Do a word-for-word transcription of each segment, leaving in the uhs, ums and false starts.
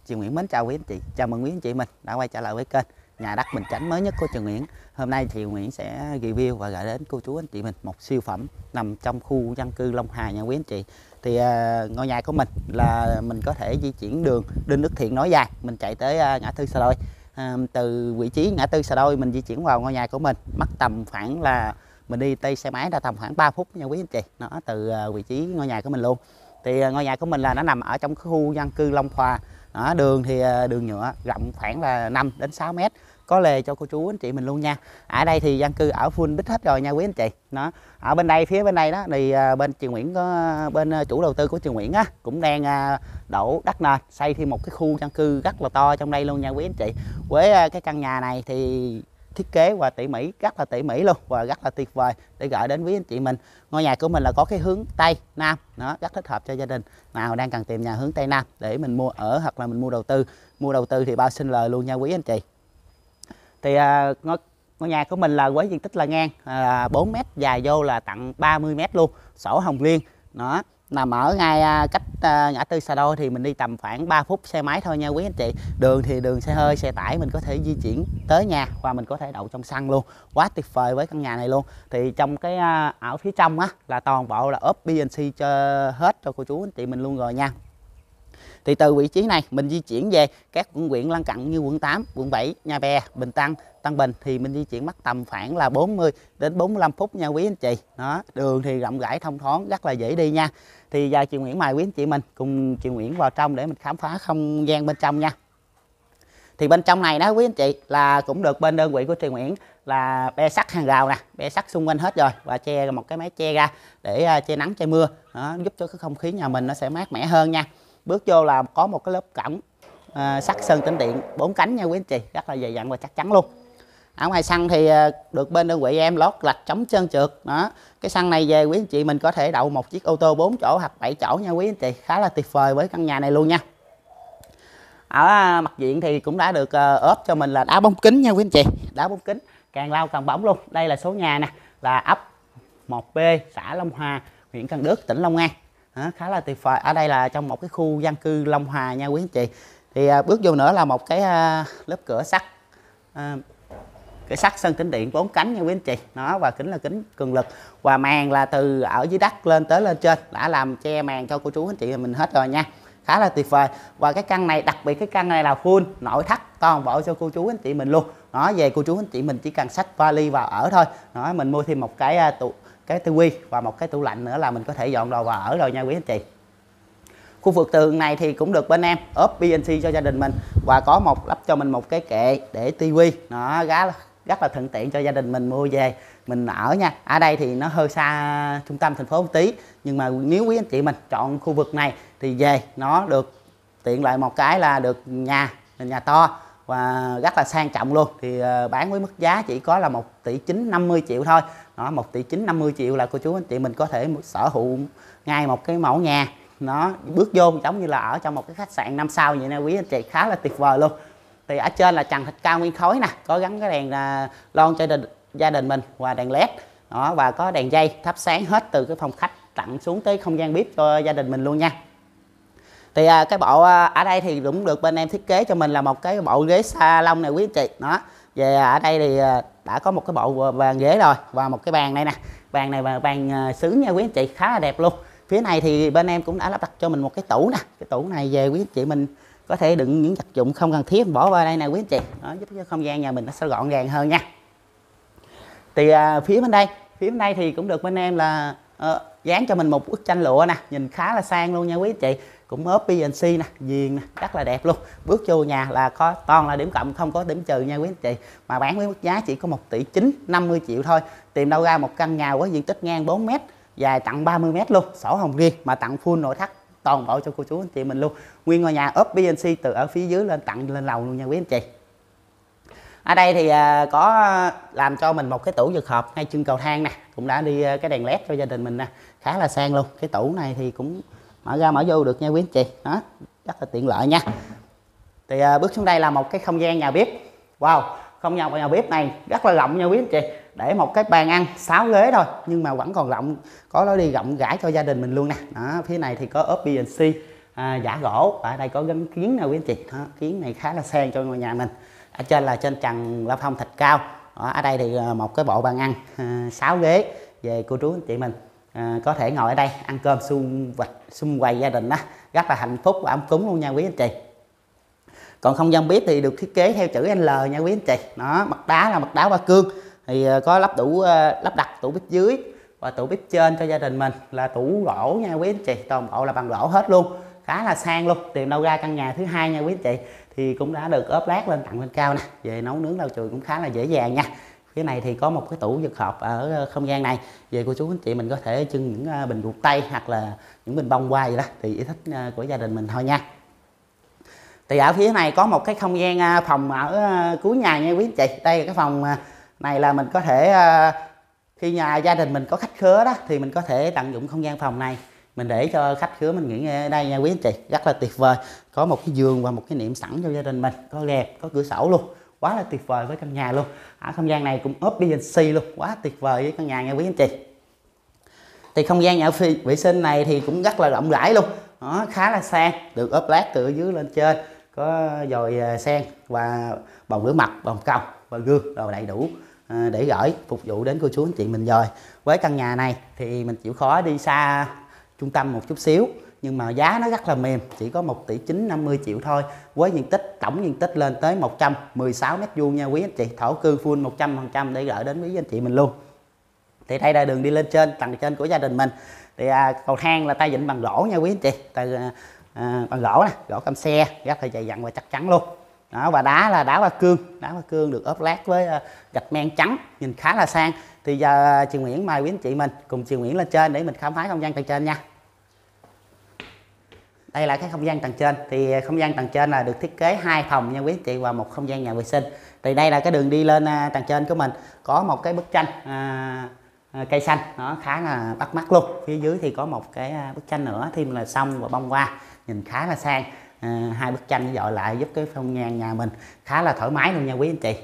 Chị Nguyễn mến chào quý anh chị. Chào mừng quý anh chị mình đã quay trở lại với kênh Nhà đất Bình Chánh mới nhất của chị Nguyễn. Hôm nay chị Nguyễn sẽ review và gửi đến cô chú anh chị mình một siêu phẩm nằm trong khu dân cư Long Hà nha quý anh chị. Thì uh, ngôi nhà của mình là mình có thể di chuyển đường Đinh Đức Thiện nối dài, mình chạy tới uh, ngã tư Sà Đôi. Uh, từ vị trí ngã tư Sà Đôi mình di chuyển vào ngôi nhà của mình mất tầm khoảng là mình đi tay xe máy ra tầm khoảng ba phút nha quý anh chị. Nó từ uh, vị trí ngôi nhà của mình luôn. Thì uh, ngôi nhà của mình là nó nằm ở trong khu dân cư Long Hòa. Đó, đường thì đường nhựa rộng khoảng là năm đến sáu mét, có lề cho cô chú anh chị mình luôn nha. Ở đây thì dân cư ở full đích hết rồi nha quý anh chị. Nó ở bên đây, phía bên đây đó thì bên chị Nguyễn có bên chủ đầu tư của chị Nguyễn á cũng đang đổ đất nền xây thêm một cái khu dân cư rất là to trong đây luôn nha quý anh chị. Với cái căn nhà này thì thiết kế và tỉ mỉ, rất là tỉ mỉ luôn và rất là tuyệt vời để gửi đến quý anh chị mình. Ngôi nhà của mình là có cái hướng Tây Nam, nó rất thích hợp cho gia đình nào đang cần tìm nhà hướng Tây Nam để mình mua ở hoặc là mình mua đầu tư. Mua đầu tư thì bao sinh lời luôn nha quý anh chị. Thì uh, ngôi, ngôi nhà của mình là với diện tích là ngang uh, bốn mét, dài vô là tận ba mươi mét luôn, sổ hồng liên. Nó nằm ở ngay cách uh, ngã tư Sà Đôi thì mình đi tầm khoảng ba phút xe máy thôi nha quý anh chị. Đường thì đường xe hơi, xe tải mình có thể di chuyển tới nhà và mình có thể đậu trong sân luôn. Quá tuyệt vời với căn nhà này luôn. Thì trong cái uh, ở phía trong á là toàn bộ là ốp bê en xê cho hết cho cô chú anh chị mình luôn rồi nha. Thì từ vị trí này mình di chuyển về các quận huyện lân cận như quận tám, quận bảy, Nhà Bè, Bình Tân, Tân Bình thì mình di chuyển mất tầm khoảng là bốn mươi đến bốn mươi lăm phút nha quý anh chị. Đó, đường thì rộng rãi thông thoáng, rất là dễ đi nha. Thì giờ chị Nguyễn mời quý anh chị mình cùng chị Nguyễn vào trong để mình khám phá không gian bên trong nha. Thì bên trong này đó quý anh chị là cũng được bên đơn vị của chị Nguyễn là be sắt hàng rào nè, be sắt xung quanh hết rồi và che một cái máy che ra để che nắng che mưa. Đó, giúp cho cái không khí nhà mình nó sẽ mát mẻ hơn nha. Bước vô là có một cái lớp cổng à, sắt sơn tĩnh điện bốn cánh nha quý anh chị, rất là dày dặn và chắc chắn luôn. Ở ngoài sân thì được bên đơn vị em lót gạch chống trơn trượt. Đó, cái sân này về quý anh chị mình có thể đậu một chiếc ô tô bốn chỗ hoặc bảy chỗ nha quý anh chị, khá là tuyệt vời với căn nhà này luôn nha. Ở mặt diện thì cũng đã được ốp cho mình là đá bóng kính nha quý anh chị, đá bóng kính càng lau càng bóng luôn. Đây là số nhà nè, là ấp một B, xã Long Hòa, huyện Cần Đước, tỉnh Long An. Đó, khá là tuyệt vời. Ở đây là trong một cái khu dân cư Long Hòa nha quý anh chị. Thì à, bước vô nữa là một cái à, lớp cửa sắt, à, cái sắt sơn tĩnh điện bốn cánh nha quý anh chị. Nó và kính là kính cường lực và màn là từ ở dưới đất lên tới lên trên, đã làm che màn cho cô chú anh chị mình hết rồi nha. Khá là tuyệt vời. Và cái căn này, đặc biệt cái căn này là full nội thất toàn bộ cho cô chú anh chị mình luôn. Nó về cô chú anh chị mình chỉ cần xách vali vào ở thôi. Nó mình mua thêm một cái tủ, cái tivi và một cái tủ lạnh nữa là mình có thể dọn đồ vào ở rồi nha quý anh chị. Khu vực tường này thì cũng được bên em ốp bê en xê cho gia đình mình và có một lắp cho mình một cái kệ để tivi. Nó rất, rất là thuận tiện cho gia đình mình mua về mình ở nha. Ở đây thì nó hơi xa trung tâm thành phố một tí, nhưng mà nếu quý anh chị mình chọn khu vực này thì về nó được tiện lợi một cái là được nhà nhà to và rất là sang trọng luôn. Thì bán với mức giá chỉ có là một tỷ chín năm mươi triệu thôi. Đó, một tỷ chín năm mươi triệu là cô chú anh chị mình có thể sở hữu ngay một cái mẫu nhà. Nó bước vô giống như là ở trong một cái khách sạn năm sao vậy nè quý anh chị, khá là tuyệt vời luôn. Thì ở trên là trần thạch cao nguyên khối nè, có gắn cái đèn uh, lon cho đình, gia đình mình và đèn led. Đó, và có đèn dây thắp sáng hết từ cái phòng khách tặng xuống tới không gian bếp cho gia đình mình luôn nha. Thì uh, cái bộ uh, ở đây thì cũng được bên em thiết kế cho mình là một cái bộ ghế salon này quý anh chị. Đó, về ở đây thì uh, đã có một cái bộ bàn ghế rồi và một cái bàn này nè, bàn này là bàn uh, sứ nha quý anh chị, khá là đẹp luôn. Phía này thì bên em cũng đã lắp đặt cho mình một cái tủ nè, cái tủ này về quý anh chị mình có thể đựng những vật dụng không cần thiết bỏ vào đây nè quý anh chị. Đó, giúp cho không gian nhà mình nó sẽ gọn gàng hơn nha. Thì uh, phía bên đây phía bên đây thì cũng được bên em là uh, dán cho mình một bức tranh lụa nè, nhìn khá là sang luôn nha quý anh chị, cũng ốp bê en xê nè, viền nè, rất là đẹp luôn. Bước vô nhà là có toàn là điểm cộng, không có điểm trừ nha quý anh chị, mà bán với mức giá chỉ có một tỷ chín năm mươi triệu thôi. Tìm đâu ra một căn nhà với diện tích ngang bốn mét, dài tận ba mươi mét luôn, sổ hồng riêng mà tặng full nội thất toàn bộ cho cô chú anh chị mình luôn. Nguyên ngôi nhà ốp bê en xê từ ở phía dưới lên tặng lên lầu luôn nha quý anh chị. Ở đây thì có làm cho mình một cái tủ giật hộp ngay chân cầu thang nè, cũng đã đi cái đèn led cho gia đình mình nè, khá là sang luôn. Cái tủ này thì cũng mở ra mở vô được nha quý anh chị. Đó, rất là tiện lợi nha. Thì bước xuống đây là một cái không gian nhà bếp. Wow, không gian nhà bếp này rất là rộng nha quý anh chị, để một cái bàn ăn sáu ghế thôi nhưng mà vẫn còn rộng, có lối đi rộng rãi cho gia đình mình luôn nè. Đó, phía này thì có ốp bê en xê à, giả gỗ, và ở đây có gắn kiến nè quý anh chị. Đó, kiến này khá là sang cho ngôi nhà mình. Ở trên là trên trần la phong thạch cao. Đó, ở đây thì một cái bộ bàn ăn à, sáu ghế về cô chú anh chị mình à, có thể ngồi ở đây ăn cơm xung vạch xung quầy gia đình đó, rất là hạnh phúc và ấm cúng luôn nha quý anh chị. Còn không gian bếp thì được thiết kế theo chữ L nha quý anh chị. Nó mặt đá là mặt đá hoa cương, thì có lắp tủ lắp đặt tủ bếp dưới và tủ bếp trên cho gia đình mình là tủ gỗ nha quý anh chị, toàn bộ là bằng gỗ hết luôn, khá là sang luôn. Tìm đâu ra căn nhà thứ hai nha quý anh chị, thì cũng đã được ốp lát lên tặng lên cao nè, về nấu nướng lau chùi cũng khá là dễ dàng nha. Phía này thì có một cái tủ vật hộp ở không gian này, về cô chú anh chị mình có thể trưng những bình ruột tây hoặc là những bình bông hoa gì đó, thì ý thích của gia đình mình thôi nha. Thì ở phía này có một cái không gian phòng ở cuối nhà nha quý anh chị. Đây là cái phòng này là mình có thể khi nhà gia đình mình có khách khứa đó, thì mình có thể tận dụng không gian phòng này mình để cho khách khứa mình nghỉ ở đây nha quý anh chị, rất là tuyệt vời. Có một cái giường và một cái niệm sẵn cho gia đình mình, có rèm, có cửa sổ luôn, quá là tuyệt vời với căn nhà luôn. Ở không gian này cũng ốp bê en xê luôn, quá tuyệt vời với căn nhà nha quý anh chị. Thì không gian nhà vệ sinh này thì cũng rất là rộng rãi luôn, nó khá là sang, được ốp lát từ dưới lên trên, có dòi sen và bồn rửa mặt, bồn cầu và gương đồ đầy đủ để gửi phục vụ đến cô chú anh chị mình rồi. Với căn nhà này thì mình chịu khó đi xa trung tâm một chút xíu, nhưng mà giá nó rất là mềm, chỉ có một tỷ chín năm mươi triệu thôi, với diện tích tổng diện tích lên tới một trăm mười sáu mét vuông nha quý anh chị, thổ cư full một trăm phần trăm để gửi đến quý anh chị mình luôn. Thì đây là đường đi lên trên tầng trên của gia đình mình. Thì à, cầu thang là tay vịn bằng gỗ nha quý anh chị, từ à, bằng gỗ nè, gỗ cam xe rất là dày dặn và chắc chắn luôn. Đó, và đá là đá hoa cương, đá hoa cương được ốp lát với uh, gạch men trắng, nhìn khá là sang. Thì giờ uh, chị Nguyễn mời quý anh chị mình cùng chị Nguyễn lên trên để mình khám phá không gian tầng trên nha. Đây là cái không gian tầng trên, thì không gian tầng trên là được thiết kế hai phòng nha quý anh chị và một không gian nhà vệ sinh. Thì đây là cái đường đi lên uh, tầng trên của mình, có một cái bức tranh uh, uh, cây xanh, nó khá là bắt mắt luôn. Phía dưới thì có một cái uh, bức tranh nữa, thêm là sông và bông hoa, nhìn khá là sang. À, hai bức tranh dọi lại giúp cái không gian nhà mình khá là thoải mái luôn nha quý anh chị.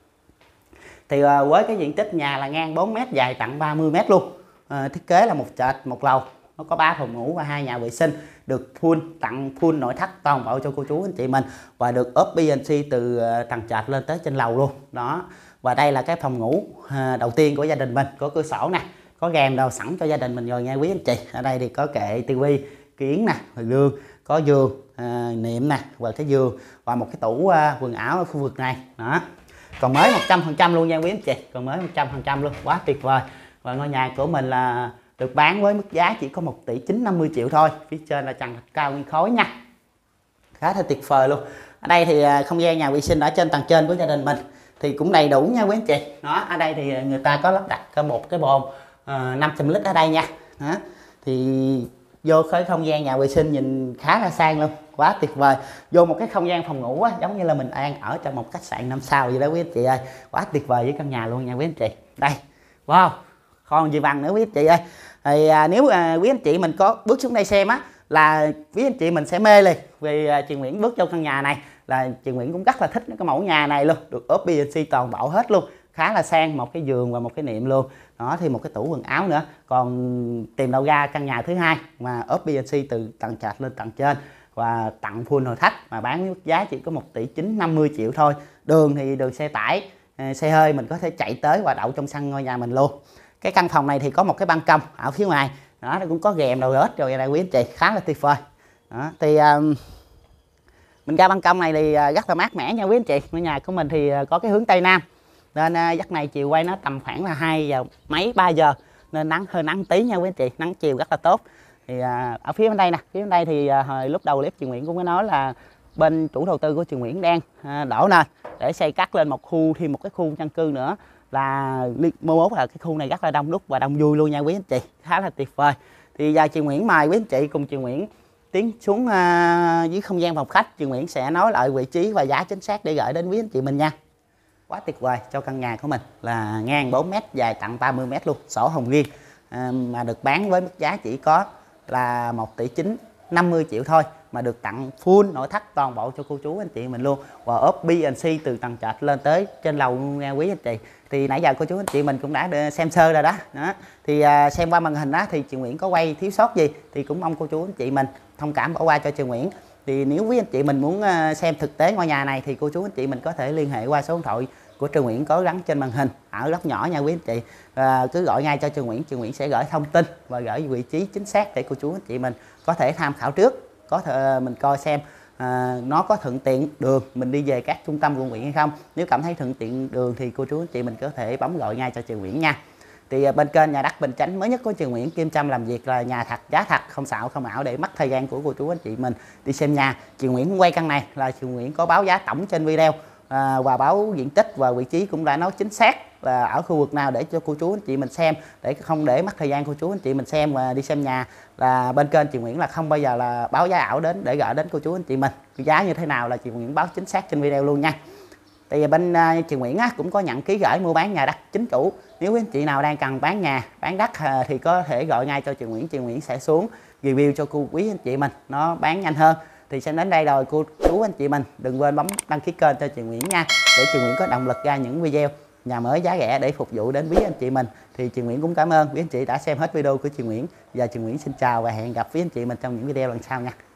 Thì à, với cái diện tích nhà là ngang bốn mét, dài tận ba mươi mét luôn, à, thiết kế là một trệt một lầu, nó có ba phòng ngủ và hai nhà vệ sinh, được full tặng full nội thất toàn bộ cho cô chú anh chị mình, và được ốp bê en xê từ tầng trệt lên tới trên lầu luôn đó. Và đây là cái phòng ngủ à, đầu tiên của gia đình mình, có cửa sổ nè, có rèm đồ sẵn cho gia đình mình rồi nha quý anh chị. Ở đây thì có kệ tivi, kiến nè, gương, có giường à, niệm nè, và cái giường và một cái tủ à, quần áo ở khu vực này đó, còn mới một trăm phần trăm luôn nha quý anh chị, còn mới một trăm phần trăm luôn, quá tuyệt vời. Và ngôi nhà của mình là được bán với mức giá chỉ có một tỷ chín năm mươi triệu thôi, phía trên là trần thạch cao nguyên khối nha, khá là tuyệt vời luôn. Ở đây thì à, không gian nhà vệ sinh ở trên tầng trên của gia đình mình thì cũng đầy đủ nha quý anh chị đó. Ở đây thì người ta có lắp đặt một cái bồn à, năm trăm lít ở đây nha đó. Thì vô cái không gian nhà vệ sinh nhìn khá là sang luôn, quá tuyệt vời. Vô một cái không gian phòng ngủ á, giống như là mình đang ở trong một khách sạn năm sao vậy đó quý anh chị ơi, quá tuyệt vời với căn nhà luôn nha quý anh chị. Đây, wow, còn gì bằng nữa quý anh chị ơi. Thì à, nếu à, quý anh chị mình có bước xuống đây xem á, là quý anh chị mình sẽ mê liền, vì à, chị Nguyễn bước vô căn nhà này là chị Nguyễn cũng rất là thích cái mẫu nhà này luôn, được ốp bê en xê toàn bộ hết luôn, khá là sang, một cái giường và một cái niệm luôn đó, thì một cái tủ quần áo nữa. Còn tìm đâu ra căn nhà thứ hai mà ốp bê en xê từ tầng trệt lên tầng trên và tặng full nội thất mà bán với mức giá chỉ có một tỷ chín năm mươi triệu thôi. Đường thì đường xe tải, xe hơi mình có thể chạy tới và đậu trong sân ngôi nhà mình luôn. Cái căn phòng này thì có một cái ban công ở phía ngoài đó, nó cũng có rèm đầu hết rồi đây quý anh chị, khá là tuyệt vời đó. Thì um, mình ra ban công này thì rất là mát mẻ nha quý anh chị. Ngôi nhà của mình thì có cái hướng tây nam, nên uh, giấc này chiều quay nó tầm khoảng là hai giờ mấy ba giờ, nên nắng hơi nắng tí nha quý anh chị, nắng chiều rất là tốt. Thì uh, ở phía bên đây nè, phía bên đây thì uh, hồi lúc đầu clip chị Nguyễn cũng có nói là bên chủ đầu tư của chị Nguyễn đang uh, đổ nền để xây cắt lên một khu, thêm một cái khu dân cư nữa, là mô mốt là cái khu này rất là đông đúc và đông vui luôn nha quý anh chị, khá là tuyệt vời. Thì giờ chị Nguyễn mời quý anh chị cùng chị Nguyễn tiến xuống uh, dưới không gian phòng khách, chị Nguyễn sẽ nói lại vị trí và giá chính xác để gửi đến quý anh chị mình nha. Quá tuyệt vời cho căn nhà của mình là ngang bốn mét, dài tận ba mươi mét luôn, sổ hồng riêng, à, mà được bán với mức giá chỉ có là một tỷ chín năm mươi triệu thôi, mà được tặng full nội thất toàn bộ cho cô chú anh chị mình luôn, và ốp bê en xê từ tầng trệt lên tới trên lầu nha quý anh chị. Thì nãy giờ cô chú anh chị mình cũng đã xem sơ rồi đó, đó. Thì à, xem qua màn hình đó thì chị Nguyễn có quay thiếu sót gì thì cũng mong cô chú anh chị mình thông cảm bỏ qua cho chị Nguyễn. Thì nếu quý anh chị mình muốn xem thực tế ngôi nhà này thì cô chú anh chị mình có thể liên hệ qua số điện thoại của Trường Nguyễn có gắn trên màn hình ở góc nhỏ nha quý anh chị. À, cứ gọi ngay cho Trường Nguyễn, Trường Nguyễn sẽ gửi thông tin và gửi vị trí chính xác để cô chú anh chị mình có thể tham khảo trước, có thể mình coi xem à, nó có thuận tiện đường mình đi về các trung tâm quận huyện hay không. Nếu cảm thấy thuận tiện đường thì cô chú anh chị mình có thể bấm gọi ngay cho Trường Nguyễn nha. Thì bên kênh nhà đất Bình Chánh mới nhất của Trường Nguyễn Kim Trâm làm việc là nhà thật giá thật, không xạo không ảo để mất thời gian của cô chú anh chị mình đi xem nhà. Trường Nguyễn quay căn này là Trường Nguyễn có báo giá tổng trên video à, và báo diện tích và vị trí cũng đã nói chính xác là ở khu vực nào để cho cô chú anh chị mình xem, để không để mất thời gian cô chú anh chị mình xem và đi xem nhà. Là bên kênh Trường Nguyễn là không bao giờ là báo giá ảo đến để gửi đến cô chú anh chị mình. Giá như thế nào là Trường Nguyễn báo chính xác trên video luôn nha. Thì bên uh, Trường Nguyễn á, cũng có nhận ký gửi mua bán nhà đất chính chủ. Nếu quý anh chị nào đang cần bán nhà, bán đất uh, thì có thể gọi ngay cho Trường Nguyễn. Trường Nguyễn sẽ xuống review cho cô quý anh chị mình nó bán nhanh hơn. Thì sẽ đến đây rồi cô chú anh chị mình đừng quên bấm đăng ký kênh cho Trường Nguyễn nha, để Trường Nguyễn có động lực ra những video nhà mới giá rẻ để phục vụ đến quý anh chị mình. Thì Trường Nguyễn cũng cảm ơn quý anh chị đã xem hết video của Trường Nguyễn. Giờ Trường Nguyễn xin chào và hẹn gặp quý anh chị mình trong những video lần sau nha.